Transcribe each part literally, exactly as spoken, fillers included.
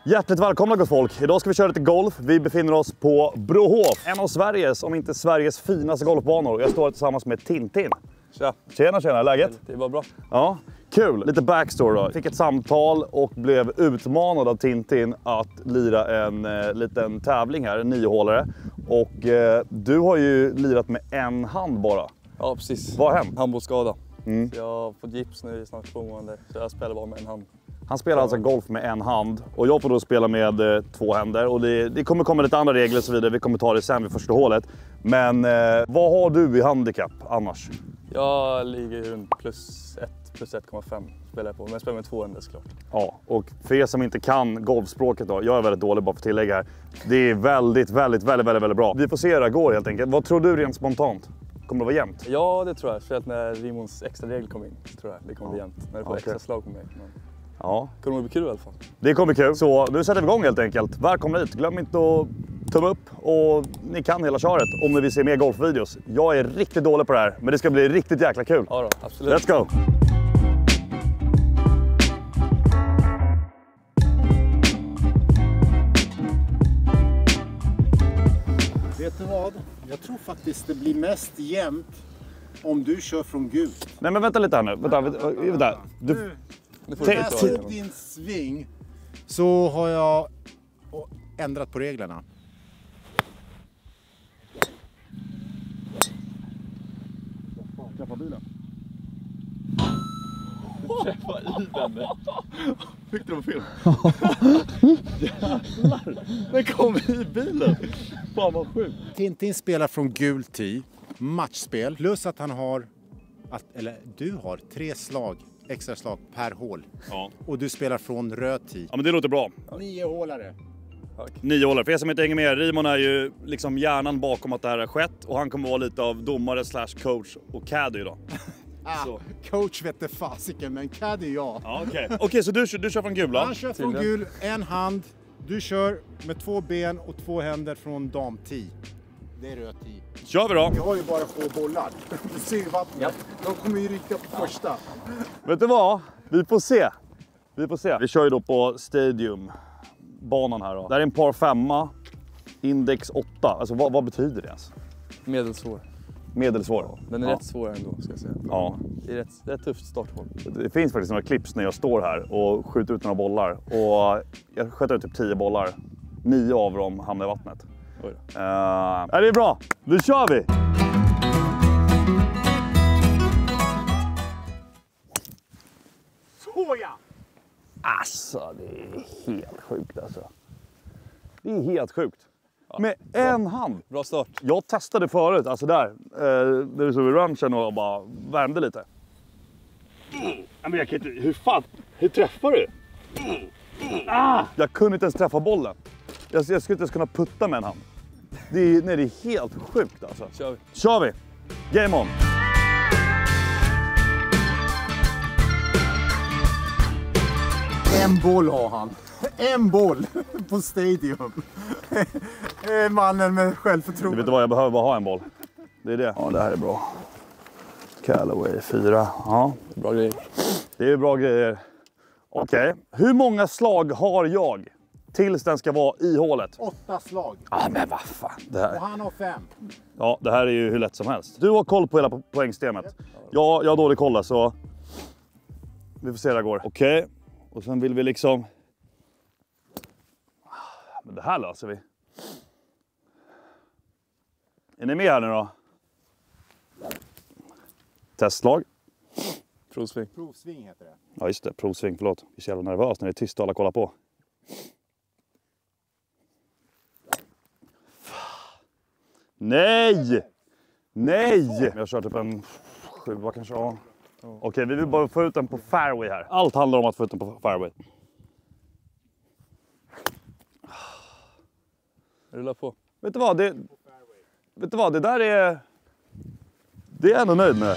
Hjärtligt välkomna gott folk. Idag ska vi köra lite golf. Vi befinner oss på Brohof. En av Sveriges, om inte Sveriges finaste golfbanor. Jag står här tillsammans med Tintin. Tja. Tjena, tjena. Läget? Det var bra. Ja, kul. Lite backstory då. Fick ett samtal och blev utmanad av Tintin att lira en eh, liten tävling här, en niohålare. Och eh, du har ju lirat med en hand bara. Ja, precis. Vad har hänt? Handbollsskada. Mm. Så jag har fått gips nu i snart två månader. Så jag spelar bara med en hand. Han spelar alltså golf med en hand och jag får då spela med eh, två händer. Och det, det kommer komma lite andra regler och så vidare. Vi kommer ta det sen vid första hålet. Men eh, vad har du i handikapp annars? Jag ligger runt plus ett, plus ett komma fem spelar jag på. Men jag spelar med två händer såklart. Ja, och för er som inte kan golfspråket då, jag är väldigt dålig bara för tillägg här. Det är väldigt, väldigt, väldigt, väldigt, väldigt bra. Vi får se hur det går helt enkelt. Vad tror du rent spontant? Kommer det vara jämnt? Ja, det tror jag. Speciellt när Rimons extra regel kom in. Så tror jag det kommer bli jämnt. När du får Okay. extra slag på mig. Men... Ja. Det kommer bli kul i alla fall. Det kommer bli kul. Så nu sätter vi igång helt enkelt. Välkomna hit. Glöm inte att tumma upp och ni kan hela köret om ni vill se mer golfvideos. Jag är riktigt dålig på det här, men det ska bli riktigt jäkla kul. Ja då, absolut. Let's go! Vet du vad? Jag tror faktiskt det blir mest jämnt om du kör från gult. Nej men vänta lite här nu. Vänta, vänta. vänta. Du... Nu, Nu får när du jag förklara. såg din sving så har jag ändrat på reglerna. Träffa bilen. Träffa i den. Fick du det på film? Jävlar! Den kom i bilen! Fan vad sjukt. Tintin spelar från gul tee, matchspel, plus att han har, att, eller du har tre slag, extra slag per hål. Ja. Och du spelar från röd tee. Ja men det låter bra. Nio hålare. Nio hålare. För er som inte hänger med, Rimon är ju liksom hjärnan bakom att det här har skett. Och han kommer vara lite av domare slash coach och caddy idag. Ah, Så. coach vet det fasiken, men caddy ja. Ja, okej. Okay. okay, så du, du kör från gula? Han kör från gul, en hand. Du kör med två ben och två händer från dam-tee. Det är röd tee. Kör vi då? Vi har ju bara två bollar. Du ser ju vattnet. Yep. De kommer ju rycka på första. Vet du vad? Vi får se. Vi får se. Vi kör ju då på Stadium-banan här då. Det här är en par femma, index åtta. Alltså vad, vad betyder det ens? Medelsvår. Medelsvår. Den är ja. rätt svår ändå, ska jag säga. Ja. Det är rätt, det är ett tufft starthåll. Det finns faktiskt några clips när jag står här och skjuter ut några bollar. Och jag sköt ut typ tio bollar. Nio av dem hamnar i vattnet. Oj då. Uh, är det bra? Nu kör vi! Så ja! Alltså, det är helt sjukt alltså. Det är helt sjukt. Ja, med bra. En hand. Bra start. Jag testade förut, alltså där. Eh, där du såg i ranchen och bara värmde lite. Mm. Men jag kan inte, hur fan, hur träffar du? Mm. Ah! Jag kunde inte ens träffa bollen. Jag, jag skulle inte ens kunna putta med en hand. Det är, nej, det är helt sjukt alltså. Kör vi. Kör vi! Game on! En boll har han. En boll på Stadium. Mannen med Du självförtroende. vet vad, jag behöver bara ha en boll. Det är det. Ja, det här är bra. Callaway fyra. Ja. Bra grej. Det är bra grejer. Okej. Okay. Hur många slag har jag tills den ska vara i hålet? Åtta slag. Ja, ah, men vad fan. Det här. Och han har fem. Ja, det här är ju hur lätt som helst. Du har koll på hela poängsystemet. Ja, jag har dålig koll så vi får se hur det går. Okej. Okay. Och sen vill vi liksom... Men det här löser vi. Är ni med här nu då? Testslag. Provsving. Provsving heter det. Ja just det, provsving, förlåt. Jag är så jävla nervös när det är tyst och alla kollar på. Nej! Nej! Jag har kört upp en sjua kanske. Ja. Okej, okay, vi vill bara få ut den på fairway här. Allt handlar om att få ut den på fairway. Rulla på. Vet du vad? Det, vet du vad? Det där är... Det är jag ändå nöjd med.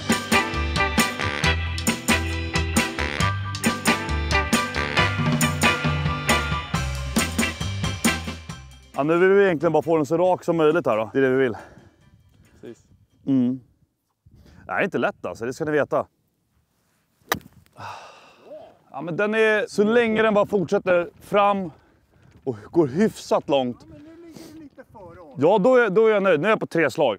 Ja, nu vill vi egentligen bara få den så rak som möjligt här då. Det är det vi vill. Precis. Mm. Det här är inte lätt alltså, det ska ni veta. Ja, men den är, så länge den bara fortsätter fram och går hyfsat långt. Ja, men nu ligger du lite före oss. Ja, då är, då är jag nöjd. Nu är jag på tre slag.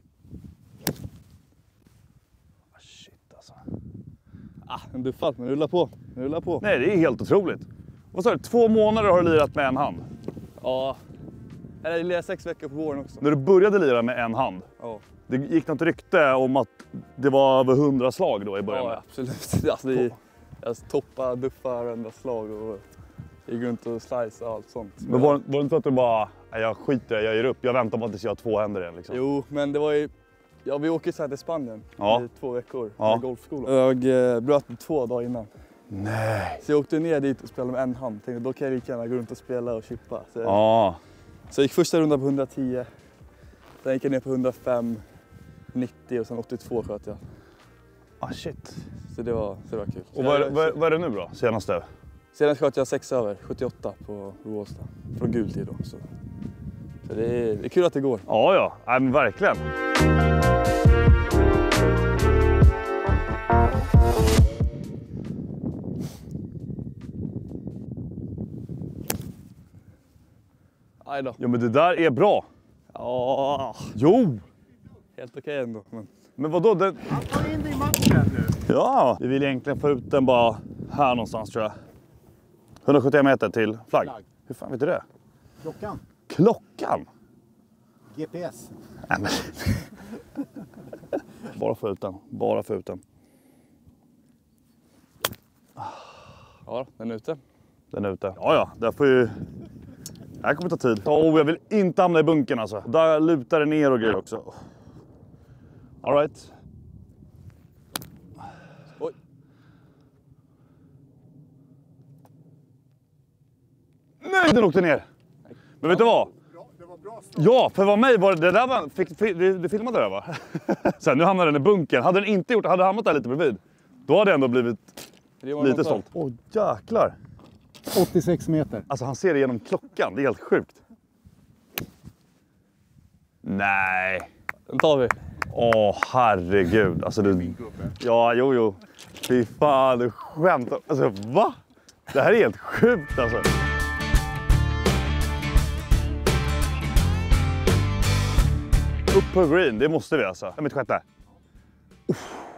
Shit alltså. Ah, en duffat, men rulla på. Rulla på. Nej, det är helt otroligt. Vad sa du? Två månader har du lirat med en hand. Ja. Eller jag lirade sex veckor på våren också. När du började lira med en hand. Ja. Det gick något rykte om att det var över hundra slag då i början. Ja, absolut. Alltså, det är, jag toppar, duffar, varenda slag och gick runt och slice och allt sånt. Men var, var det inte så att du bara, nej, jag skiter jag ger upp, jag väntar på att det ska ha två händer igen liksom? Jo, men det var ju... Ja, vi åker så här till Spanien Ja. i två veckor Ja. i golfskolan. Jag eh, bröt mig två dagar innan. Nej. Så jag åkte ner dit och spelade med en hand. Tänkte då kan jag lika gärna gå runt och spela och chippa. Så, Ja. så jag gick första rundan på hundratio. Sen gick jag ner på hundrafem, nittio och sen åttiotvå sköt jag. Ah shit. Så det var, så det var kul. Och vad, är- vad, är- vad är det nu då, senaste? Senast sköt jag sex över, sjuttioåtta på Råsta. Från gul tid då. Så, så det, är, det är kul att det går. Ja, ja, nej, men verkligen. Aj då. Ja, men det där är bra. Ja, Jo! helt okej ändå. Men... Men vadå? Det... Han tar in dig i matchen nu. Ja, vi vill egentligen få ut den bara här någonstans tror jag. hundrasjuttioen meter till flagg. Flagg. Hur fan vet du det? Klockan. Klockan? G P S. Nej, men... bara få ut den. Bara få ut den. Ja, den är ute. Den är ute. Ja, ja. Det får ju... Det här kommer ta tid. Oh, jag vill inte hamna i bunken alltså. Där lutar det ner och grejer också. All right. Oj. Nej, den åkte ner. Men vet du vad? Bra, det var bra slag. Ja, för vad mig var det, det där var, fick, fick, du, du filmade det va? Sen nu hamnade den i bunkern. Hade den inte gjort, hade hamnat där lite bredvid, då hade jag ändå blivit Det var lite något stolt. Åh jäklar. åttiosex meter. Alltså han ser det genom klockan, det är helt sjukt. Nej. Den tar vi. Åh herregud. Alltså du... Ja, jo, jo. Fy fan, du skämtar. Alltså va? Det här är helt sjukt alltså. Upp på green, det måste vi alltså. Det är mitt sjätte. Det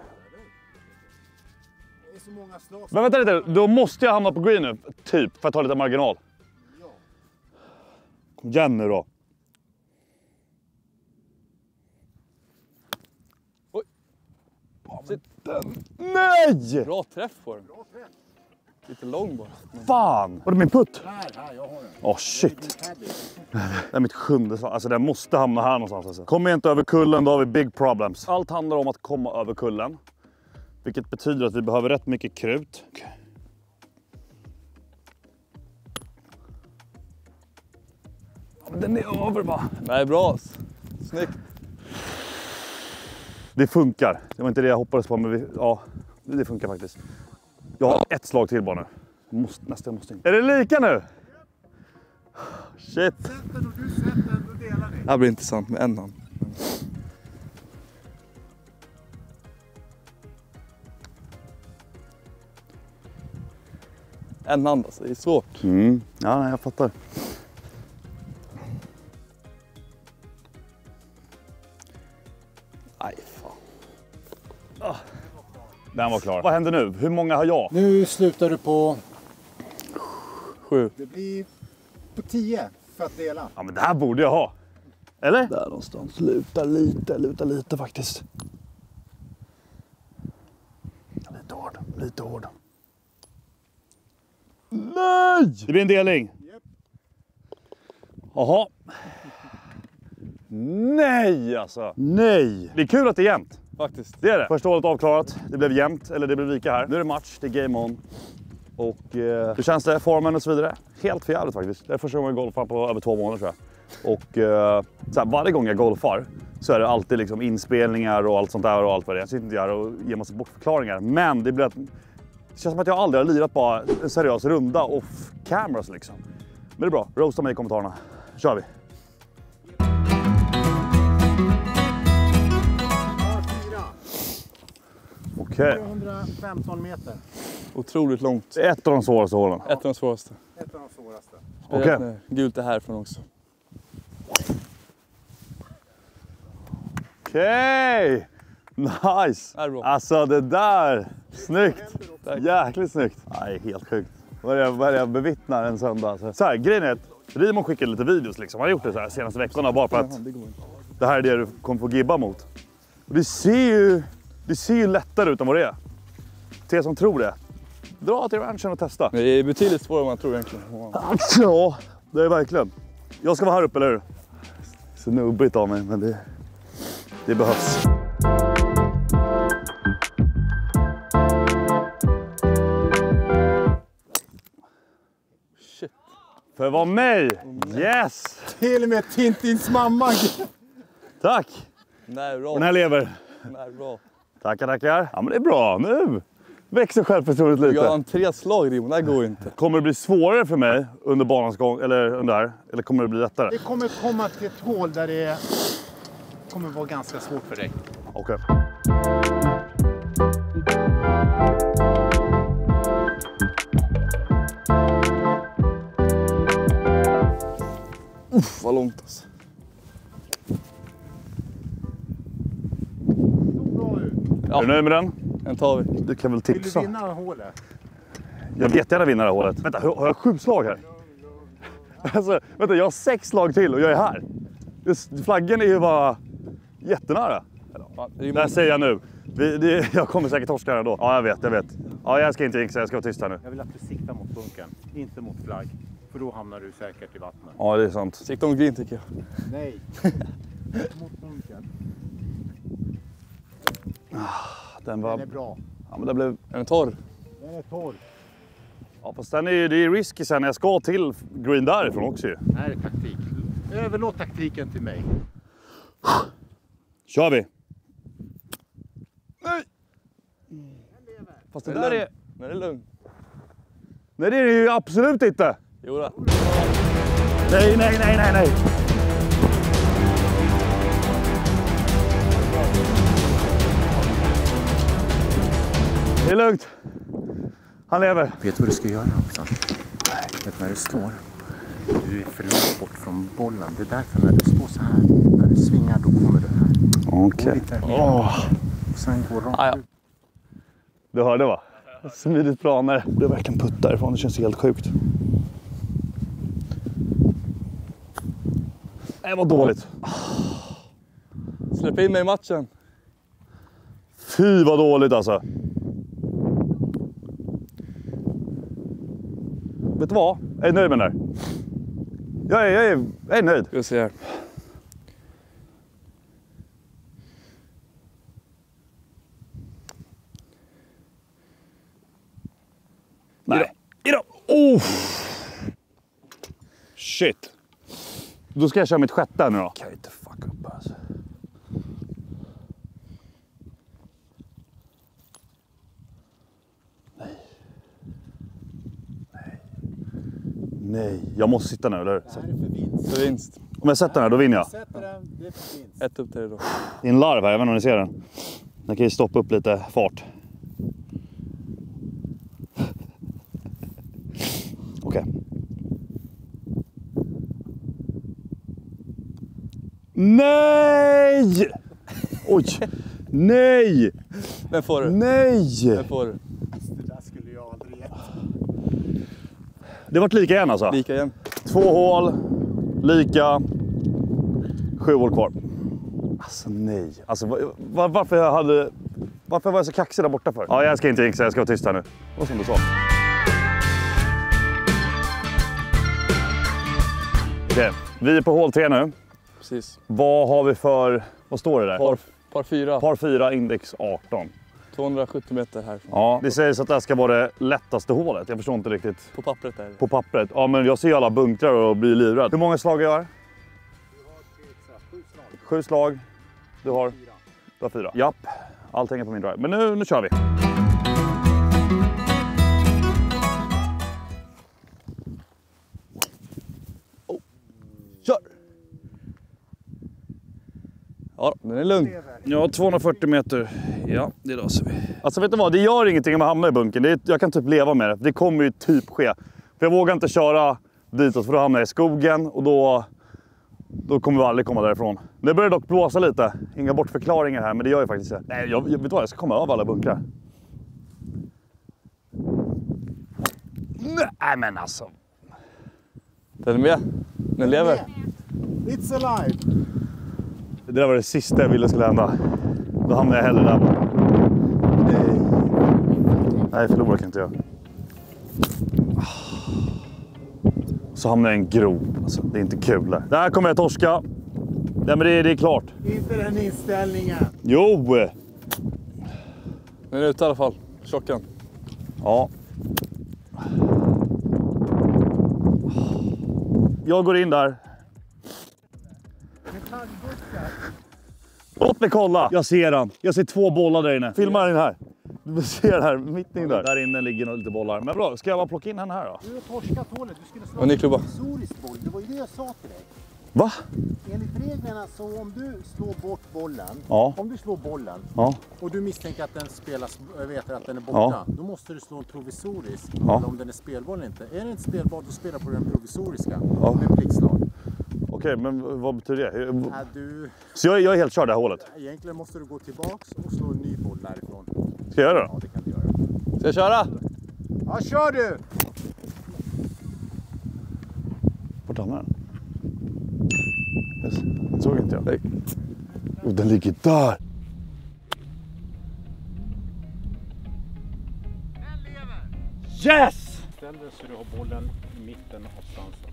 är så många slag. Men vänta lite, då måste jag hamna på green nu, typ, för att ta lite marginal. Ja. Kom igen nu då. Oj. Sitt. Nej! Bra träff på den. Bra träff. Lite lång bara. Men... Fan! Var det min putt? Här, här, jag har den. Åh shit. Caddy. Det är mitt sjunde slag. Alltså den måste hamna här någonstans. Alltså. Kommer jag inte över kullen, då har vi big problems. Allt handlar om att komma över kullen. Vilket betyder att vi behöver rätt mycket krut. Okay. Ja, men den är över bara. Nej, bra. Snyggt. Det funkar. Det var inte det jag hoppades på, men vi, ja, det funkar faktiskt. Jag har ett slag till bara nu. Måste, nästa måste in. Är det lika nu? Shit. Sätt den och du sätter den och delar dig. Det här blir intressant med en hand. En hand alltså, det är svårt. Mm. Ja, nej, jag fattar. Nej, fan. Ah. Den var klar. Vad händer nu? Hur många har jag? Nu slutar du på... Sju. Det blir på tio för att dela. Ja, men det här borde jag ha. Eller? Där någonstans. Luta lite, luta lite faktiskt. Lite hård, lite hård. Nej! Det blir en delning. Japp. Jaha. Nej alltså. Nej. Det är kul att det är jämnt. Faktiskt. Det är det. Första hålet avklarat. Det blev jämnt, eller det blev lika här. Nu är det match, det är game on. Och eh, hur känns det? Formen och så vidare? Helt för jävligt faktiskt. Det är första gången jag golfar på över två månader tror jag. Och eh, så här, varje gång jag golfar så är det alltid liksom inspelningar och allt sånt där och allt vad det är. Jag sitter inte här och ger massa bortförklaringar. Men det blir att, det känns som att jag aldrig har lirat bara en seriös runda off cameras liksom. Men det är bra. Roasta mig i kommentarerna. Kör vi. Okej. trehundrafemton meter. Otroligt långt. Ett av de svåraste hålen. Ett av de svåraste. Ett av de svåraste. Spelat Okej. med gult är härifrån också. Okej! Nice! Det är bra. Alltså det där, snyggt! Jäkligt snyggt! Nej, helt sjukt. Vad är jag, vad är jag bevittnar en söndag. Alltså. Så här, grejen är att Rimon skickade lite videos liksom. Han har gjort det så här senaste veckorna bara för att Det går inte. det här är det du kommer få gibba mot. Och det ser ju, det ser ju lättare ut än vad det är. Till er som tror det. Dra till ranchen och testa. Det är betydligt svårare än man tror egentligen. Ja, det är verkligen. Jag ska vara här uppe, eller hur? Så nubbigt av mig, men det, det behövs. Shit. För vad mig! Yes! Till och med Tintins mamma. Tack! Nej, bra. Den här lever. Nej, bra. Tackar, tackar. Ja, men det är bra. Nu växer självförtroendet Jag lite. har en tre slag, Rimon. Det här går inte. Kommer det bli svårare för mig under banans gång, eller under här? Eller kommer det bli lättare? Det kommer komma till ett hål där det kommer vara ganska svårt för dig. Okej. Uff, vad långt alltså. Bra ut. Är du nöjd med den? Den tar vi. Du kan väl Vill du tipsa? vinna hålet? Jag vill jättegärna vinna det här hålet. Vänta, har jag sju slag här? Alltså, vänta, jag har sex slag till och jag är här. Just, flaggen är ju bara jättenära. Ja, Det här Rimon, säger jag nu. Vi, det, jag kommer säkert torska här ändå. Ja, jag vet, jag vet. Ja, jag ska inte jinxa, jag ska vara tyst här nu. Jag vill att du siktar mot bunkern, inte mot flagg. För då hamnar du säkert i vattnet. Ja, det är sant. sikta om green tycker jag. Nej. Mot bunkern. Den var... Den är bra. Ja, men det blev... Är den torr? Den är torr. Ja, fast den är ju, det är risky sen när jag ska till green därifrån också ju. Det här är taktik. Överlåt taktiken till mig. Kör vi! Fast det Den där är- är... Den är lugn. Nej, det är det ju absolut inte! Jo då. Nej, nej, nej, nej, nej! Det är lugnt. Han lever. Vet du vad du ska göra också? Vet du när du står? Du är för långt bort från bollen. Det är därför när du står så här, när du svingar, då kommer du här. Okej. Åh. Och sen går rakt Ah, ja. ut. Du hörde va? Smidigt planer. Det är verkligen putt därifrån. Det känns helt sjukt. Det var dåligt. Släpp in mig i matchen. Fy vad dåligt alltså. Vet du vad? Jag är nöjd med den där. Jag är, jag är, jag är nöjd. Ska vi se här. Nej. Idag. Oh. Shit. Då ska jag köra mitt sjätte nu då. Kan jag inte fucka upp alltså. Nej. Nej. Nej. Jag måste sitta nu, eller hur? Det här är för vinst. För vinst. Om jag sätter den här, då vinner jag. Sätter den, det är för vinst. Ett upp till det då. Det är en larv här, jag vet inte om ni ser den. Den kan ju stoppa upp lite fart. Okej. Nej! Oj! Nej! Den får du. Nej! Den får du. Det där skulle jag aldrig gett. Det vart lika igen alltså. Lika igen. Två hål, lika, sju hål kvar. Alltså nej. Alltså, var, var, varför, jag hade, varför var jag så kaxig där borta för? Ja, jag ska inte jinxa, jag ska vara tyst här nu. Vad som du sa. Okej, vi är på hål tre nu. Precis. Vad har vi för, vad står det där? Par, par fyra. Par fyra, index arton. tvåhundrasjuttio meter härifrån. Ja, det sägs att det här ska vara det lättaste hålet. Jag förstår inte riktigt. På pappret är det. På pappret. Ja, men jag ser alla bunkrar och blir livrädd. Hur många slag jag har? Sju slag. Sju slag. Du har? Fyra. Du har fyra. Japp. Allt hänger på min drive. Men nu, nu kör vi. Oh. Kör! Ja, den är lugn. Ja, tvåhundrafyrtio meter. Ja, det löser vi. Alltså vet du vad, det gör ingenting om jag hamnar i bunken. Det är, jag kan typ leva med det. Det kommer ju typ ske. För jag vågar inte köra ditåt för då hamnar jag i skogen och då, då kommer vi aldrig komma därifrån. Det börjar dock blåsa lite. Inga bortförklaringar här, men det gör ju faktiskt det. Nej, jag, jag vet vad, jag ska komma över alla bunkrar. Nej, men alltså. Den är med. Den lever. It's alive. Det där var det sista jag ville skulle hända. Då hamnar jag hellre där. Nej, Nej förlorar kan inte jag. Så hamnar jag i en grop. Alltså, det är inte kul där. Där kommer jag torska. Nej, men det, det är klart. Inte den inställningen. Jo! Den är ute i alla fall. Klockan. Ja. Jag går in där. Låt mig kolla. Jag ser han. Jag ser två bollar där inne. Filma den här. Du ser här, mitt in där. Där inne ligger nog lite bollar. Men bra, ska jag bara plocka in den här då? Du har torskat hålet. Du skulle slå Och ny klubba. en provisorisk boll. Det var ju det jag sa till dig. Va? Enligt reglerna så om du slår bort bollen, Ja. om du slår bollen Ja. och du misstänker att den spelas, jag vet att den är borta, Ja. då måste du slå en provisorisk. Ja. Eller om den är spelboll eller inte. Är den inte spelboll, då spelar på den provisoriska. Ja. Med blickslag. Okej, men vad betyder det? Är du, Så jag, jag är helt körd det här hålet. egentligen måste du gå tillbaks och slå en ny boll därifrån. Ska jag göra det Ja, då? det kan du göra. Ska jag köra? Ja, kör du! Vart hamnar den? Yes. Det såg inte jag. Nej. Och den ligger där. Yes! Ställ dig så du har bollen i mitten av svansen.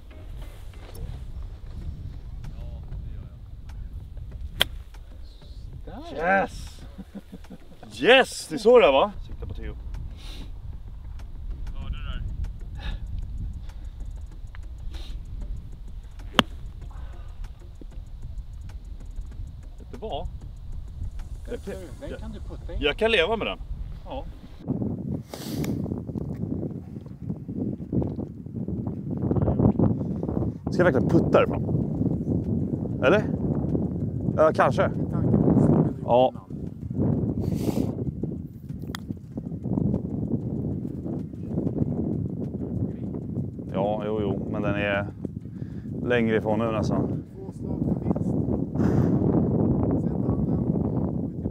Yes! Yes! Det är så det är, va? Sikta på Theo. Ja, det där. Vet du vad? Den kan du putta in. Jag kan leva med den. Ja. Ska jag verkligen putta därifrån? Eller? Ja, kanske. Ja. Ja, jo, jo. Men den är längre ifrån nu nästan. Två slag för vinst. Sätt handen och ut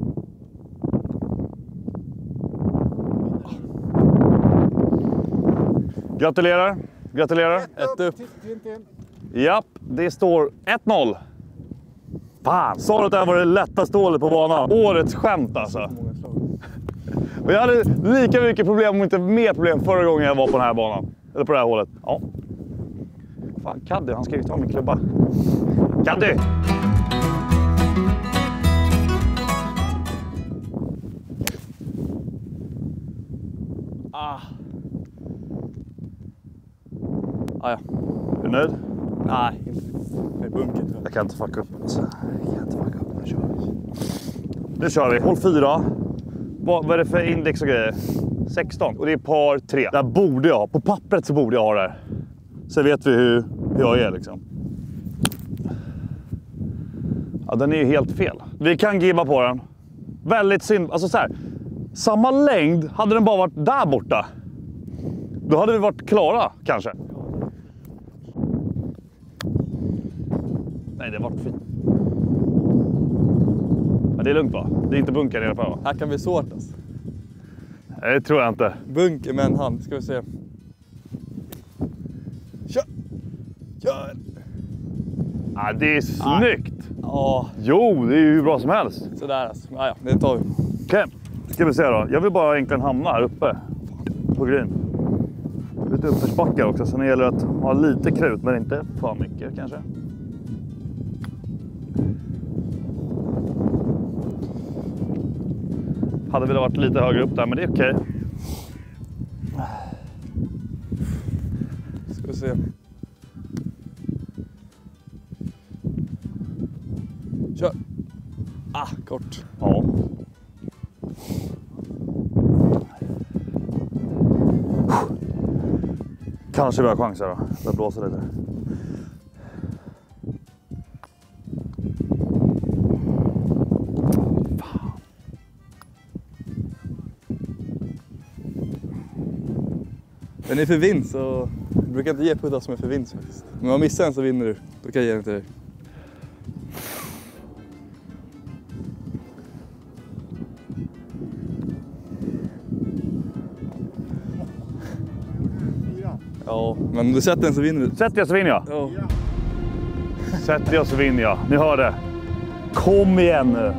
till nästa. Gratulerar. Gratulerar. Ett upp. Till- till- till- Japp, det står ett noll. Fan, sa du att det här var det lättaste hålet på banan? Årets skämt alltså. Många slag. Och jag hade lika mycket problem, om inte mer problem, förra gången jag var på den här banan. Eller på det här hålet. Ja. Fan, Caddy, han ska ju ta min klubba. Caddy! Ah. Ah, ja. Är du nöjd? Nej, inte riktigt. Det är bunken tror jag. Jag kan inte fucka upp. Alltså. Jag kan inte fucka upp. Nu kör vi. Nu kör vi. Håll fyra. Vad, vad är det för index och grejer? sexton. Och det är par tre. Där borde jag. På pappret så borde jag ha det här. Så vet vi hur, hur jag är liksom. Ja, den är ju helt fel. Vi kan gibba på den. Väldigt synd. Alltså så här. Samma längd hade den bara varit där borta. Då hade vi varit klara kanske. Nej, det var fint. Ja, det är lugnt va? Det är inte bunker i alla fall va? Här kan vi svårt alltså. Nej, det tror jag inte. Bunker med en hand, ska vi se. Kör! Kör! Ja, det är snyggt! Ja, Jo, det är ju hur bra som helst. sådär alltså. Ja, ja, det tar vi. Okej, ska vi se då. Jag vill bara egentligen hamna här uppe på green. Lite uppförsbackar också, så det gäller att ha lite krut, men inte för mycket kanske. Hade velat varit lite högre upp där, men det är okej. Ska vi se. Kör! Ah, kort. Ja. Kanske vi har chanser då. Det blåser lite. Den är för vinst så jag brukar inte ge puddar som är för vinst faktiskt. Men om man missar en så vinner du. Då kan jag ge den till dig. Ja, men om du sätter den så vinner du. Sätter jag så vinner jag. Ja. Sätter jag så vinner jag. Ni hör det. Kom igen nu.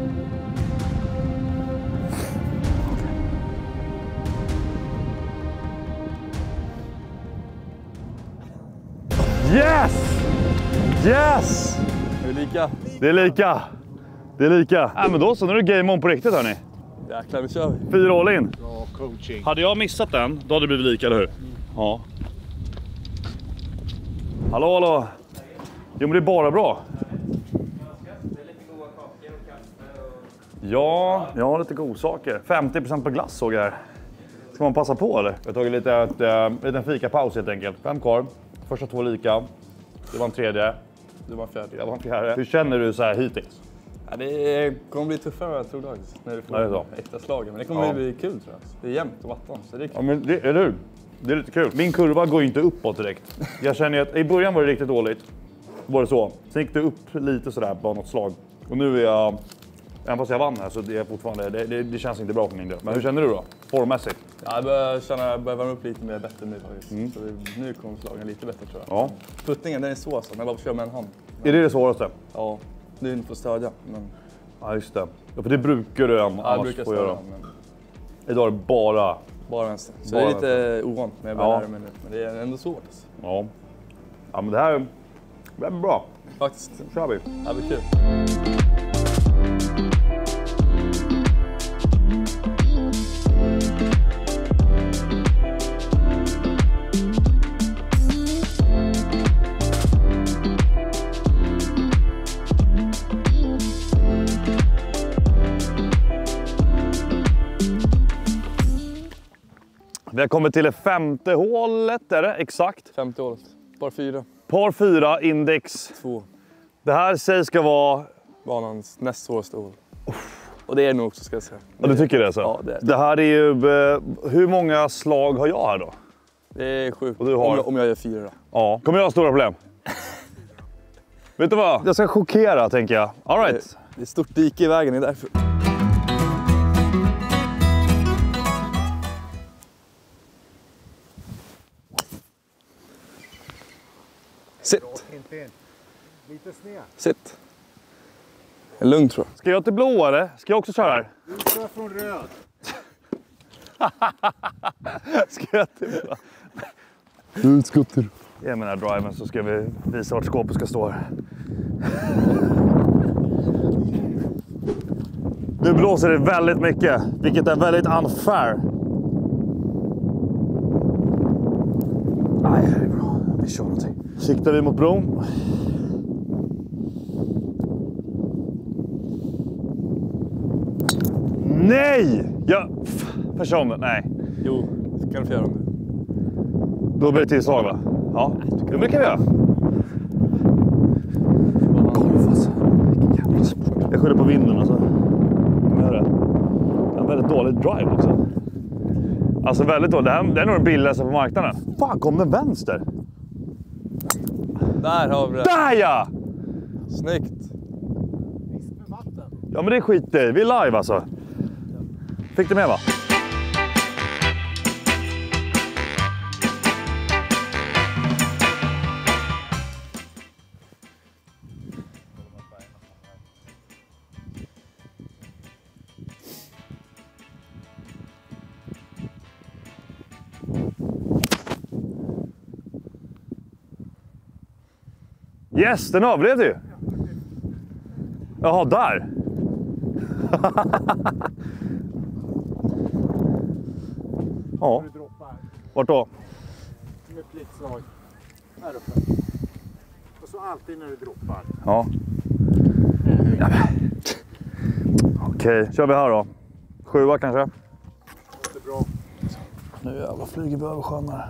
Yes! Yes! Är det lika? Det är lika. Det är lika. Ja, men då så, nu är det game on på riktigt hörni. Jäklar, nu kör vi. Fyra all in. Bra coaching. Hade jag missat den, då hade det blivit lika, eller hur? Mm. Ja. Hallå, hallå. Jo, men det är bara bra. Ja, jag har lite godsaker. femtio procent på glass såg jag här. Ska man passa på eller? Jag har tagit lite ett, äh, liten fikapaus helt enkelt. Fem kvar. Första två lika. Det var en tredje. Du var fjärde. Jag var en fjärde. Hur känner du så här hittills? Ja, det kommer bli tuffare än vad jag trodde faktiskt. När du får Ja, det är så. extra slag. Men det kommer Ja. bli kul tror jag. Det är jämnt och vatten. Så det är kul. Ja, men det, eller hur? Det är lite kul. Min kurva går ju inte uppåt direkt. Jag känner att i början var det riktigt dåligt. Var det så. Sen gick det upp lite sådär, bara något slag. Och nu är jag... Även fast jag vann här så det är fortfarande... Det, det, det känns inte bra för min del. Men hur känner du då? Formmässigt? Ja, jag börjar känna jag börjar värma upp lite mer bättre nu faktiskt. Mm. Så det, nu kommer slagen lite bättre tror jag. Ja. Puttningen den är svår så, när jag bara kör med en hand. Är det det svåraste? Ja, nu är det inte för stödja. Men... Ja, just det. Ja, för det brukar du annars Ja, jag brukar få stödja. göra. Men... Idag är det bara... Bara vänster. Så Bara det är lite ovant när jag börjar Ja. lära mig nu. Men det är ändå svårt. Alltså. Ja. Ja, men det här är... Det är bra. Faktiskt. Nu kör vi. Det blir kul. Vi har kommit till det femte hålet, är det exakt? femtio året. Par fyra. Par fyra, index. Två. Det här sägs ska vara... Banans näst svåraste hål. Och det är det nog också ska jag säga. Ja, du tycker det så? Ja, det är det. Det här är ju... eh, Hur många slag har jag här då? Det är sjukt. Och du har- Om, jag, om jag gör fyra då. Ja. Kommer jag ha stora problem? Vet du vad? Jag ska chockera, tänker jag. All right. Det, det är ett stort dike i vägen, det är därför. Sitt. Inte in. Lite sned. Sitt. En lugn tror jag. Ska jag till blå eller? Ska jag också köra här? Du kör från röd. Ska jag till blå? Du skuttar. Ge mig den här driven så ska vi visa vart skåpet ska stå här. Nu blåser det väldigt mycket, vilket är väldigt unfair. Nej, det är bra. Vi kör någonting. Siktar vi mot bron. Nej! Jag försökte det. Nej. Jo, det kan du få göra om du. Då blir det tillslag va? Ja, det kan vi göra. Golf alltså. Jag skyller på vinden alltså. Jag gör det. Det är en väldigt dålig drive också. Alltså väldigt dålig. Det, här, det är nog den billigaste på marknaden. Fan, kom den vänster? Där har vi det. Där ja! Snyggt. Risk med vatten. Ja men det är skit i. Vi är live alltså. Fick du med va? Yes, den överlevde ju. Jaha, där. Ja, Du droppar. vart då? Med pliktslag. Här uppe. Och så alltid när du droppar. Ja. Ja, men. Okej, kör vi här då. Sjua kanske. Det är bra. Nu jävlar flyger vi över sjön här.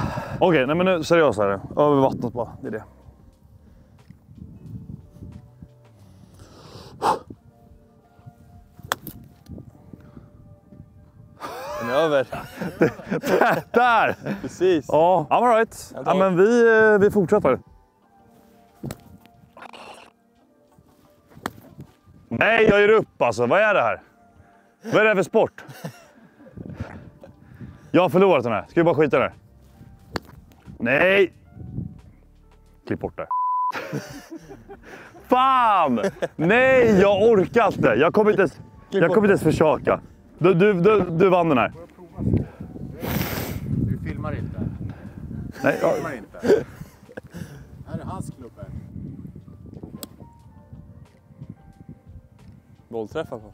Okej, nej men nu seriöst här. Över vattnet bara, det är det. Över. Där! Precis. Ja, all right. Ja, men vi, eh, vi fortsätter. Nej, jag ger upp alltså. Vad är det här? Vad är det här för sport? Jag har förlorat den här. Ska vi bara skita där? Nej! Klipp bort det. Fan! Nej, jag orkar inte. Jag kommer inte ens, jag kommer inte ens försöka. Du, du, du, du vann den här. Du filmar inte. Nej, Du jag... filmar inte. Här är hans klubbor. Bollträff i alla fall.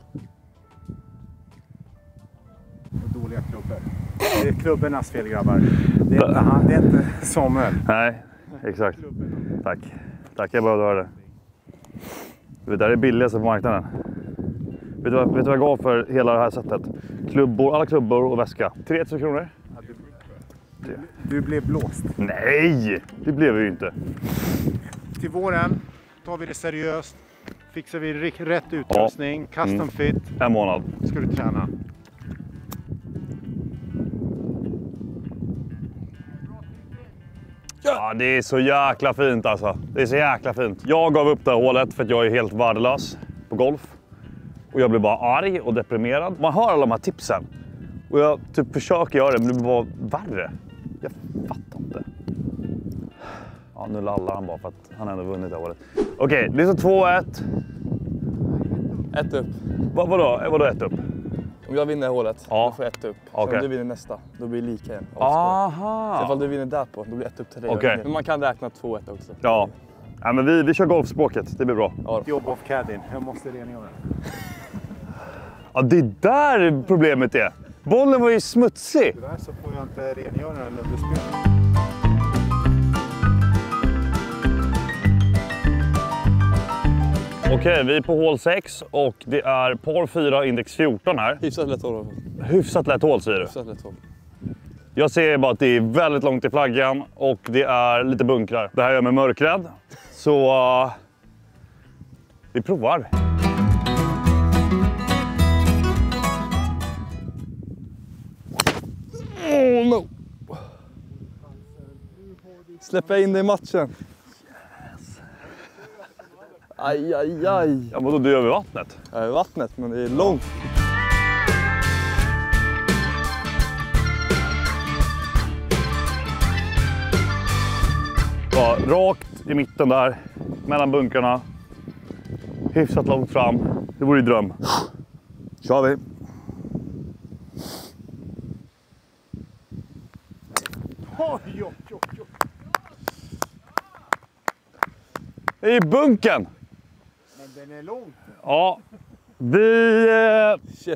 Och dåliga klubbor. Det är klubbornas fel, grabbar. Det är inte, han, det är inte Samuel. Nej, exakt. Tack. Tack, jag behövde höra det. Det där är billigast på marknaden. Vet du, vad, vet du vad jag gav för hela det här sättet? Klubbor, alla klubbor och väska. tretusen kronor. Du, du blev blåst. Nej, det blev vi ju inte. Till våren tar vi det seriöst. Fixar vi rätt utrustning, ja. Custom mm. fit. En månad. Ska du träna. Ja, det är så jäkla fint alltså. Det är så jäkla fint. Jag gav upp det här hålet för att jag är helt värdelös på golf. Och jag blir bara arg och deprimerad. Man hör alla de här tipsen. Och jag typ försöker göra det, men det blir bara värre. Jag fattar inte. Ja, nu lallar han bara för att han ändå vunnit det här hålet. Okej, det är så två ett. Ett upp. Va, vadå? Vadå ett upp? Om jag vinner hålet, ja. då får jag ett upp. Okay. Sen om du vinner nästa, då blir det lika igen. Aha! Sen om du vinner där på, då blir det ett upp till dig. Okay. Men man kan räkna två ett också. Ja. Ja, men vi, vi kör golfspråket, det blir bra. Ja. Jobb off caddien, jag måste rengöra. Ja, det är där problemet är. Bollen var ju smutsig. Tyvärr så får jag inte rengöra den under spelet. Okej, vi är på hål sex och det är par fyra, index fjorton här. Hyfsat lätt hål. Hyfsat lätt hål, säger du? Hyfsat lätt hål. Jag ser bara att det är väldigt långt till flaggan och det är lite bunkrar. Det här gör mig mörkrädd. Så uh, vi provar. Oh no! Släpper jag in dig i matchen? Yes. Aj, aj, aj. Ja, men då dör vi vattnet. Jag är i vattnet, men det är långt. Ja, rakt i mitten där, mellan bunkrarna. Hyfsat långt fram. Det vore ju dröm. Kör vi. Oj, oj, oj, oj. I bunken! Men den är långt. Ja, vi eh, Shit.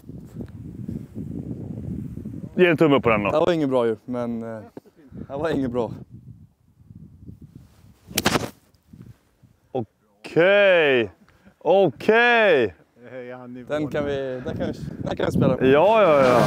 ger en tumme på den då. Det var inget bra ju, men eh, det var inget bra. Okej, okej. Den kan vi, den kan vi, den kan vi spela på. Ja, ja, ja.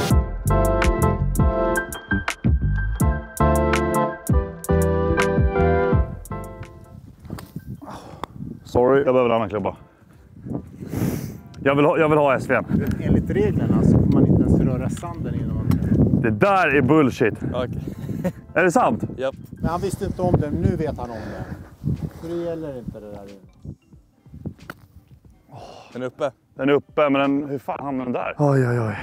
Sorry, jag behöver en annan klubba. Jag vill ha, jag vill ha S V:n. Enligt reglerna så får man inte ens röra sanden innan man... Det där är bullshit. Okej. Är det sant? Japp. Men han visste inte om det, nu vet han om det. Så det gäller inte det där. Den är uppe. Den är uppe, men den, hur fan hamnar den där? Oj, oj, oj.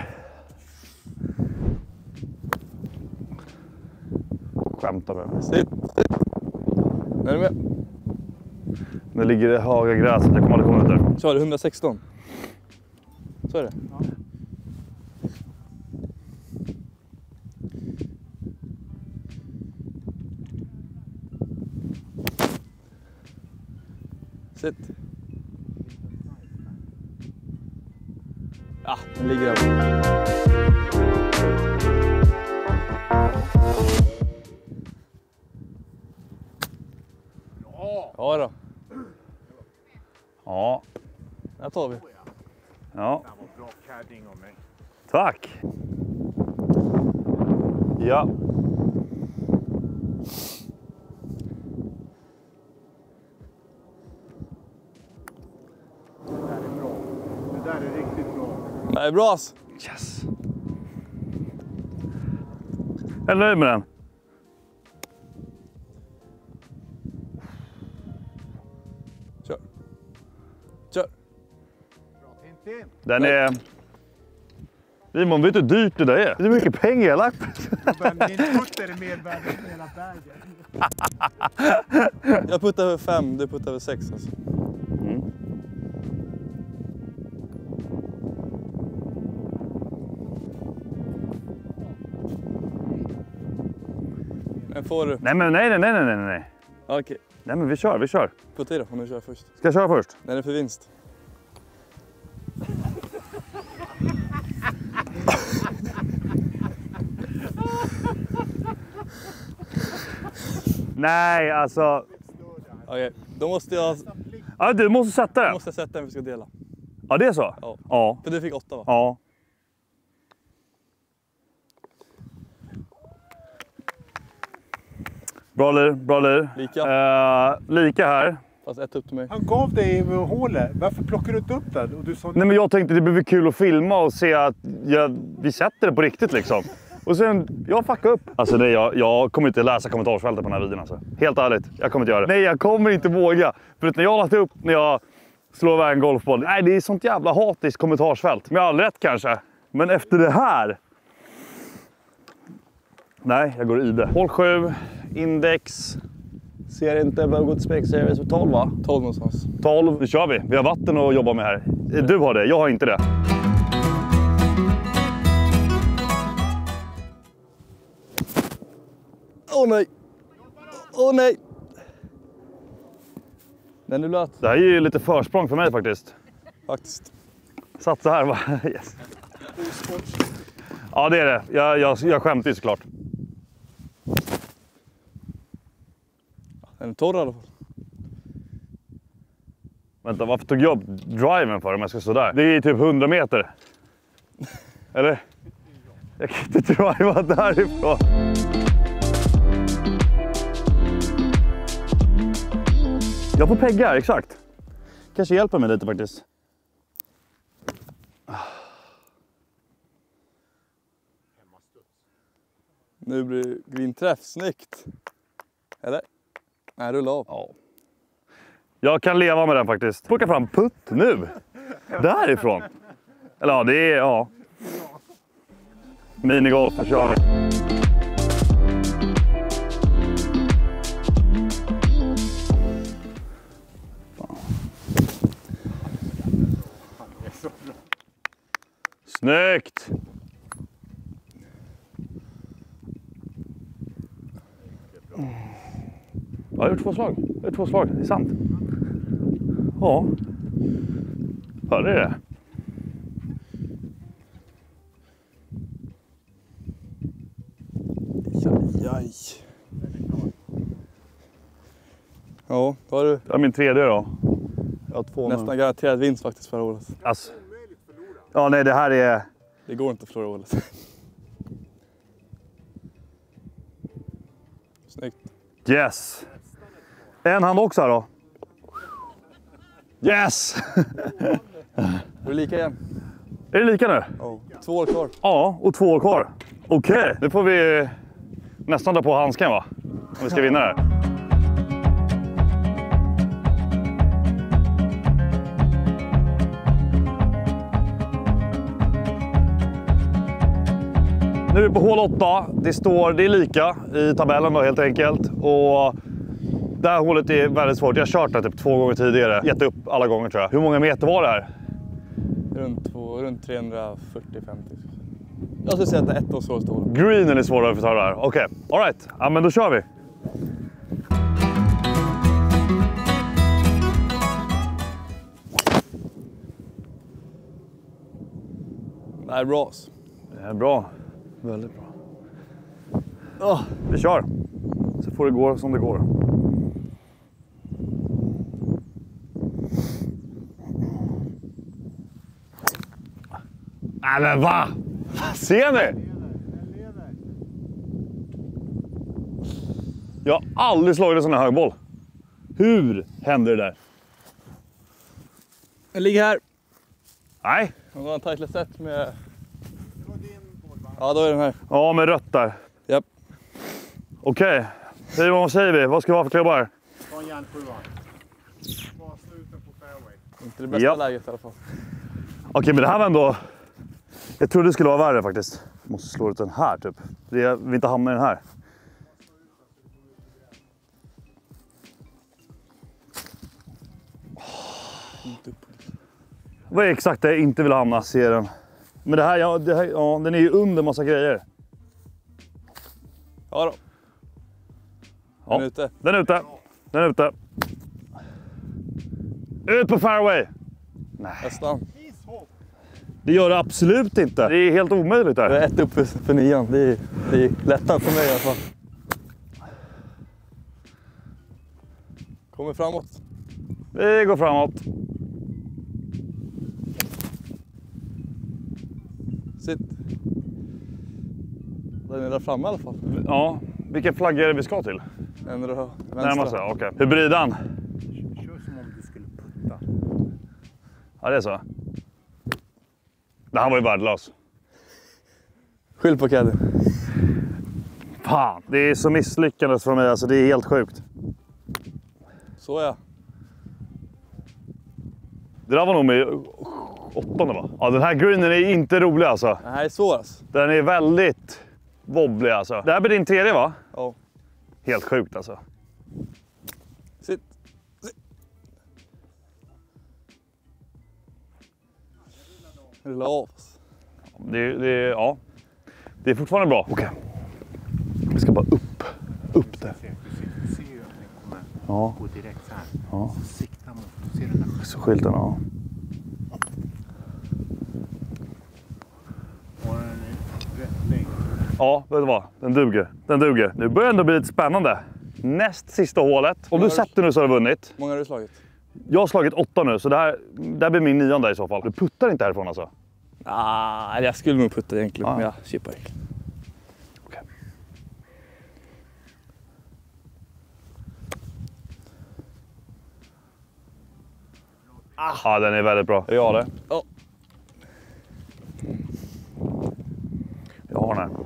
Skämtar med mig. Sitt, sitt. Nu är du med. Nu ligger det höga gräset, jag kommer aldrig komma ut där. Så är det hundrasexton. Så är det. Ja. Sitt. Ja, den ligger där. Ja då. Ja. Där tar vi. Ja. Det var bra cadding av mig. Tack. Ja. Det där är bra. Det där är riktigt bra. Det är bra alltså. Yes. Jag är nöjd med den. Kör. Kör. Den är... Simon, vet du hur dyrt det där är? Det är mycket pengar jag lagt. Men min putt är det mervärde för hela bergen. Jag puttar över fem, du puttar över sex alltså. Mm. Men får du... Nej, men nej, nej, nej, nej, nej. Okej, okay. Nej, men vi kör, vi kör. putta i då om du kör först. Ska jag köra först? Den är för vinst. Nej, alltså... Okej, okay. Då måste jag... Ja, du måste sätta den. Jag måste sätta den vi ska dela. Ja, det är så? Ja. Ja. För du fick åtta va? Ja. Bra lir, bra lir. Lika. Uh, lika här. Fast ett upp till mig. Han gav dig hålet. Varför plockar du inte upp den? Och du sa... Nej, men jag tänkte det blir kul att filma och se att jag, vi sätter det på riktigt liksom. Och sen, jag fuckar upp. Alltså nej, jag, jag kommer inte läsa kommentarsfältet på den här videon alltså. Helt ärligt, jag kommer inte göra det. Nej, jag kommer inte våga. För att när jag har lagt upp, när jag slår iväg en golfboll. Nej, det är sånt jävla hatiskt kommentarsfält. Med all rätt kanske. Men efter det här. Nej, jag går i det. Håll sju, index. Ser inte, behöver gå till Specsavers för tolv va? tolv någonstans. tolv, nu kör vi. Vi har vatten att jobba med här. Du har det, jag har inte det. Åh oh, nej! Åh oh, nej! Den är blöt. Det här är ju lite försprång för mig faktiskt. Faktiskt. Satsa här va? Yes. Ja det är det. Jag, jag, jag skämtar ju såklart. Den är torr i alla fall. Vänta, varför tog jag upp driven för om jag ska stå där? Det är typ hundra meter. Eller? Jag kan inte driva därifrån. Jag får pegga, exakt. Kanske hjälper mig lite faktiskt. Nu blir green träff, snyggt. Eller? Nej, rulla av. Ja. Jag kan leva med den faktiskt. Plocka fram putt nu. Därifrån. Eller ja, det är, ja. Minigolf, jag kör. Snyggt! Jag har gjort två slag. Jag har gjort två slag, det är sant. Ja. Hörde det? Aj, aj. Ja, då har du Det är min tredje då. Jag har två nästan nu. garanterad vinst faktiskt förra året. Alltså. Ja, nej, det här är... Det går inte att förlora året. Snyggt. Yes! En hand också här då. Yes! Är det lika igen? Är det lika nu? Ja. Två år kvar. Ja, och två år kvar. Okej, okay. Nu får vi nästan dra på handsken va? Om vi ska vinna det här. Nu är vi på hål åtta. Det står, det är lika i tabellen då helt enkelt. Och det här hålet är väldigt svårt. Jag har kört det typ två gånger tidigare. Gett upp alla gånger tror jag. Hur många meter var det här? Runt, två, runt trehundrafyrtio till femtio. Jag skulle säga att det är ett av svåraste hålen. Greenen är svårare för att ta det här. Okej, okay. All right. Ja, men då kör vi. Det här är bra. Det är bra. Väldigt bra. Oh, vi kör. Så får det gå som det går. Nej men va? Ser ni? Jag har aldrig slagit en sån här högboll. Hur händer det där? Den ligger här. Nej. Det var en title set med... Ja, då är den här. Ja, med rött där. Japp. Okej, okay. Vad säger vi? Vad ska vi ha för klubbar? Ta en järnsjua. Bara sluten på fairway. Inte det bästa Ja. läget i alla fall. Okej, okay, men det här var ändå... Jag trodde det skulle vara värre faktiskt. Jag måste slå ut den här typ. Jag vill inte hamna i den här. Vad är exakt det jag inte vill hamna, ser den. Men det här, ja, det här, ja, den är ju under massa grejer. Ja då. Ja. Den är ute. Den är ute. Den är ute. Ut på fairway. Nej. Nästan. Det gör det absolut inte. Det är helt omöjligt där. Det är ett upp för, för nian. Det är, det är lättare för mig i alla fall. Kommer framåt. Vi går framåt. Sitt. Den är där framme i alla fall. Ja, vilken flagga är det vi ska till? En röd. Närmast, okej. Okay. Hur blir den? Kör som om du skulle putta. Ja, det är så. Det här var ju värdelös. Skyll på caddy. Fan, det är så misslyckandes för mig. Alltså, det är helt sjukt. Så ja. Det där var nog med åttonde va? Ja, den här greenen är inte rolig alltså. Det här är svår alltså. Den är väldigt wobblig alltså. Det här blir din tredje va? Ja. Helt sjukt alltså. Sitt. Sitt. Rulla av. Det, det, ja. Det är fortfarande bra. Okej. Okay. Vi ska bara upp. Upp där. Du ser ju att den kommer ja. gå direkt så här. Ja. Så sikta mot. Du ser den där. Så skylten, ja. Och den är rätt längd. Ja, vet du vad? Den duger. Den duger. Nu börjar det ändå bli lite spännande. Näst sista hålet. Om du sätter nu så har du vunnit. Många har du slagit? Jag har slagit åtta nu, så det här, det här blir min nionde i så fall. Du puttar inte härifrån alltså? Ah, jag skulle nog putta egentligen, ah. men jag chippar. Okay. Ah. Ja, den är väldigt bra. Jag har det. Ja. Jag har den här.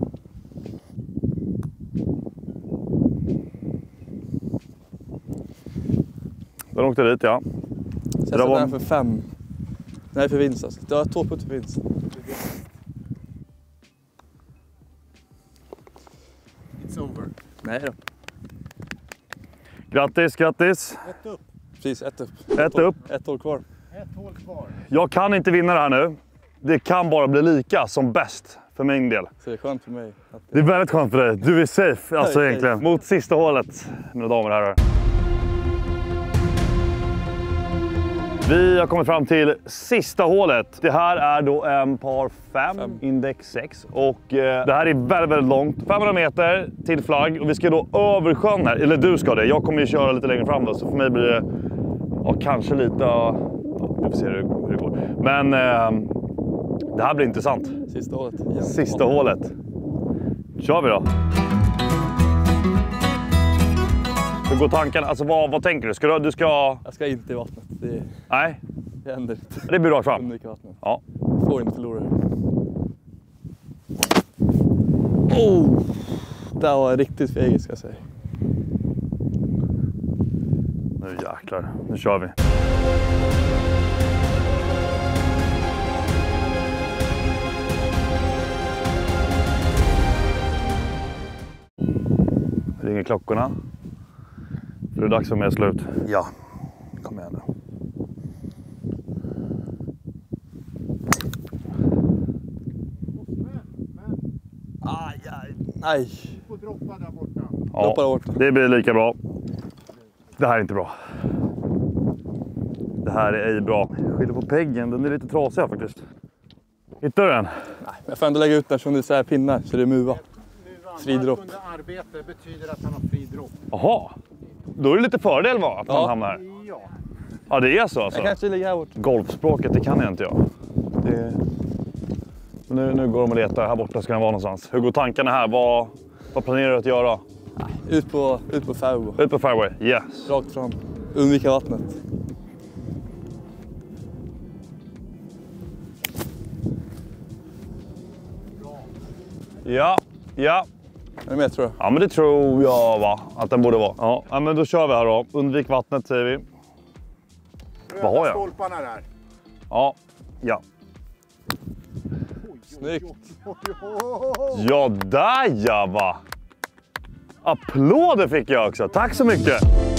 Den åkte dit, ja. Så jag var... den för fem. Den är för vinst alltså. Du har två putter för vinst. It's over. Nej då. Grattis, grattis. Ett upp. Precis, ett upp. Ett upp. Ett hål kvar. Ett hål kvar. Jag kan inte vinna det här nu. Det kan bara bli lika som bäst för min del. Så det är skönt för mig. Att det... det är väldigt skönt för dig. Du är safe, alltså är egentligen. safe. Mot sista hålet, mina damer och herrar. Vi har kommit fram till sista hålet. Det här är då en par fem, fem. Index sex. Och eh, det här är väldigt, väldigt långt. femhundra meter till flagg. Och vi ska då över sjön här. Eller du ska det. Jag kommer ju köra lite längre fram då. Så för mig blir det ja, kanske lite... Ja, vi får se hur, hur det går. Men eh, det här blir intressant. Sista hålet. Ja. Sista hålet. Kör vi då. Hur går tankarna? Alltså vad, vad tänker du? Ska du, du ska... Jag ska inte i vattnet. Det, Nej. det händer inte. Det blir rakt fram. Undvika vattnet. Ja. Får inte förlora. Oh! Det var riktigt fegigt ska jag säga. Nu jäklar. Nu kör vi. Ringer klockorna. För det är dags för mig att slå ut. Ja, kom igen nu. Aj, aj, nej. Och droppa där borta. Ja, Droppa där borta. det blir lika bra. Det här är inte bra. Det här är ej bra. Skiljer på peggen, den är lite trasig här faktiskt. Hittar du den? Nej, men jag får ändå lägga ut den som det är så här pinnar, så det är muva. Fri dropp. Under arbete betyder att han har fri dropp. Jaha. Då är det lite fördel va? Att Ja. man hamnar här. Ja. Ja, det är så alltså. Jag kanske ligger här borta. Golfspråket, det kan jag inte jag. Det... Nu, nu går de och letar. Här borta ska den vara någonstans. Hur går tankarna här? Vad, vad planerar du att göra? Ut på, ut på fairway. Ut på fairway, yes. Rakt fram. Undvika vattnet. Ja, ja. Är du med tror jag? Ja, men det tror jag va, att den borde vara. Ja, ja men då kör vi här då. Undvik vattnet säger vi. Vad har jag? Stolparna där. Ja, ja. Snyggt. Ja, där ja va! Applåder fick jag också, tack så mycket!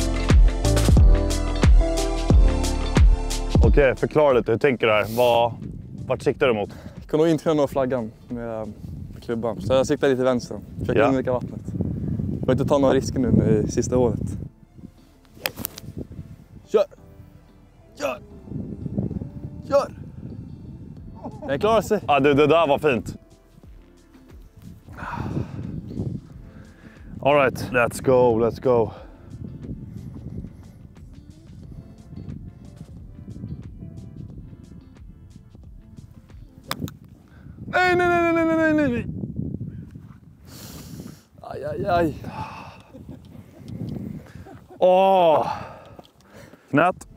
Okej, förklara lite, hur tänker du här? Vad, vart siktar du mot? Jag kan nog inte kunna nå flaggan med klubban, så jag siktar lite vänster. Försöker Ja. undvika vattnet. Jag får inte ta några risker nu med sista året. Kör! Kör! Kör! Den klarar sig. Ja, du, det där var fint. All right, let's go, let's go. Nej, nej, nej, nej, nej, nej, nej. Aj, aj, aj. Åh! Knät.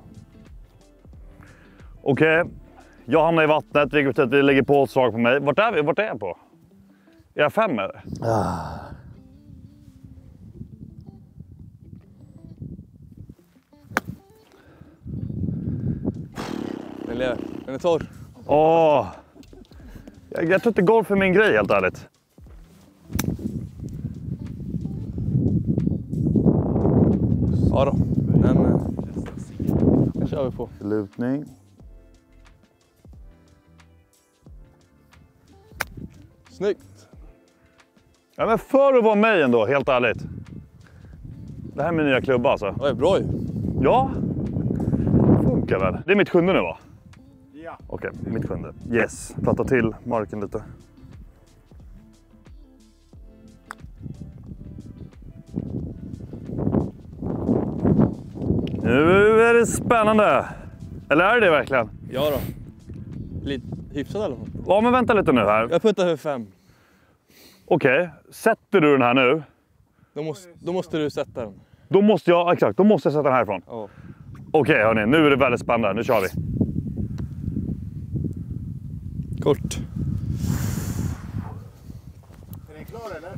Okej. Okay. Jag hamnar i vattnet, vilket betyder att vi lägger på ett slag på mig. Vart är vi? Vart är jag på? Är jag fem eller? Ah. Den lever. Den är torr. Åh! Jag, jag tror inte golf är min grej, helt ärligt. Ja då. Den, den kör vi på. Lutning. Snyggt. Ja, men för att vara mig ändå, helt ärligt. Det här är min nya klubba alltså. Det är bra ju. Ja, funkar väl. Det är mitt sjunde nu va? Ja. Okej, okay, mitt sjunde. Yes, platta till marken lite. Nu är det spännande. Eller är det verkligen? Ja då. Lite hyfsat i alla fall. Ja, men vänta lite nu här. Jag puttar för fem. Okej, okay. Sätter du den här nu? Då måste, då måste du sätta den. Då måste jag, exakt, då måste jag sätta den härifrån. Ja. Okej okay, hörni, nu är det väldigt spännande. Nu kör vi. Kort. Är den klar eller?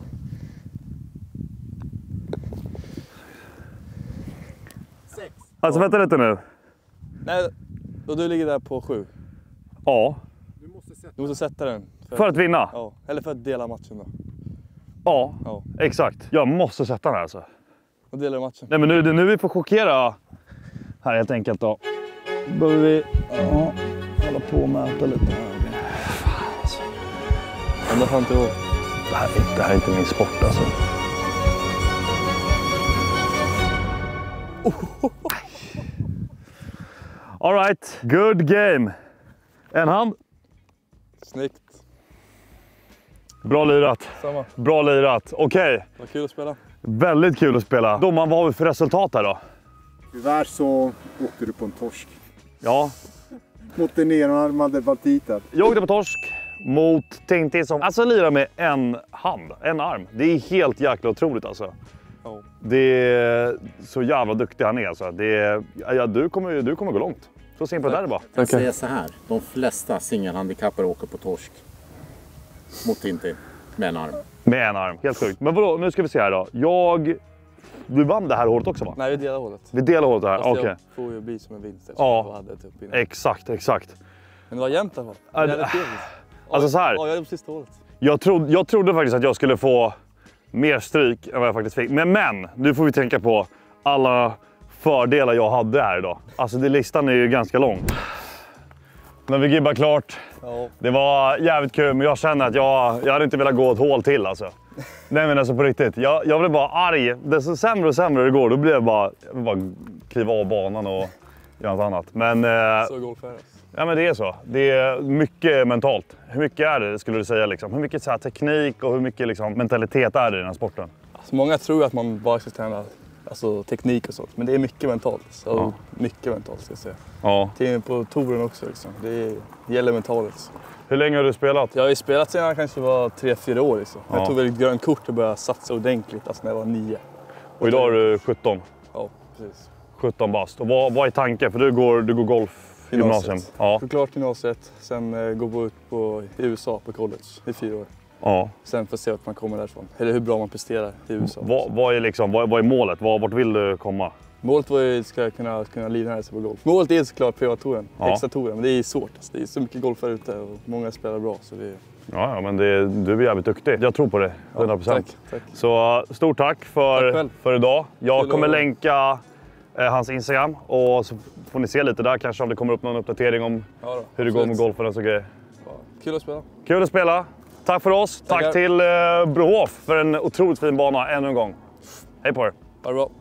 Sex. Alltså vänta lite nu. Nej, och du ligger där på sju. Ja. Du måste sätta. Du måste sätta den. För att vinna? Ja, eller för att dela matchen då. Ja, Ja. exakt. Jag måste sätta den här alltså. Och delar du matchen. Nej men nu, nu är vi får chockera här helt enkelt då. Behöver vi ja, hålla på och mäta lite här. Fan alltså. Ända fram till år. Det här, är- det här är inte min sport alltså. All right, good game. En hand. Snyggt. Bra lirat. Samma. Bra lirat. Okej, okay. Vad kul att spela. Väldigt kul att spela. Domaren, vad har vi för resultat här då? Tyvärr så åkte du på en torsk. Ja, Mot den enarmade banditen. jag åkte på torsk mot Tintin som alltså lirar med en hand, en arm. Det är helt jäkla otroligt alltså. Ja. Det är så jävla duktig han är alltså. Det är, ja, du, kommer, du kommer gå långt. Så simpelt är det bara. Jag säger så här, de flesta singelhandikappare åker på torsk mot Tintin med en arm. Med en arm, helt sjukt. Men vadå, nu ska vi se här då. Jag... Du vann det här hålet också va? Nej, vi delar hålet. Vi delar hålet här, Fast okej. jag får ju bli som en vinst eftersom Ja. jag hade ett upp innan. Exakt, exakt. Men det var jämnt i alla fall. Ja, Det det- är trevligt. Alltså så här. Ja, jag är på sista hålet. Jag, trodde, jag trodde faktiskt att jag skulle få mer stryk än vad jag faktiskt fick. Men, men nu får vi tänka på alla fördelar jag hade här idag. Alltså det, listan är ju ganska lång. När vi gibbade klart. Ja. Det var jävligt kul, men jag känner att jag, jag hade inte velat gå ett hål till alltså. Nej men alltså på riktigt. Jag, jag blev bara arg. Desto sämre och sämre det går, då blir jag bara, jag vill bara kliva av banan och göra något annat. Men, eh, Så golf är det. ja, men det är så. Det är mycket mentalt. Hur mycket är det skulle du säga? Liksom? Hur mycket så här, teknik och hur mycket liksom, mentalitet är det i den här sporten? Alltså, många tror att man bara ska träna alltså, teknik och sånt. Men det är mycket mentalt. Så Ja. Mycket mentalt ska jag säga. Ja. Till på touren också. Liksom. Det, är, det gäller mentalt. Hur länge har du spelat? Jag har ju spelat sedan jag kanske var tre fyra år. Liksom. Ja. Jag tog väl ett grönt kort och började satsa ordentligt alltså, när jag var nio. Och idag är du sjutton. Ja, precis. sjutton bast. Och vad, vad är tanken? För du går, du går golfgymnasium. Gymnasiet. Ja. Gå klart gymnasiet, sen eh, gå ut på, i U S A på college i fyra år. Ja. Sen får se vart man kommer därifrån. Eller hur bra man presterar i U S A. Vad, vad, är, liksom, vad, vad är målet? Vad, vart vill du komma? Målet var ju att ska kunna, kunna livnära sig på golf. Målet är såklart P A-touren, Ja. extra touren. Men det är svårt. Alltså. Det är så mycket golfare ute och många spelar bra. Så det är... Ja, ja men det, du är jävligt duktig. Jag tror på det, hundra procent. Ja, tack, tack. Så stort tack för, Tack för idag. Jag Kul kommer att- länka eh, hans Instagram och så får ni se lite där kanske om det kommer upp någon uppdatering om Ja då, hur det går med absolut. golfen och så grejer. Ja, kul att spela. Kul att spela. Tack för oss. Tackar. Tack till eh, Brohof för en otroligt fin bana ännu en gång. Hej på er. Ha det bra.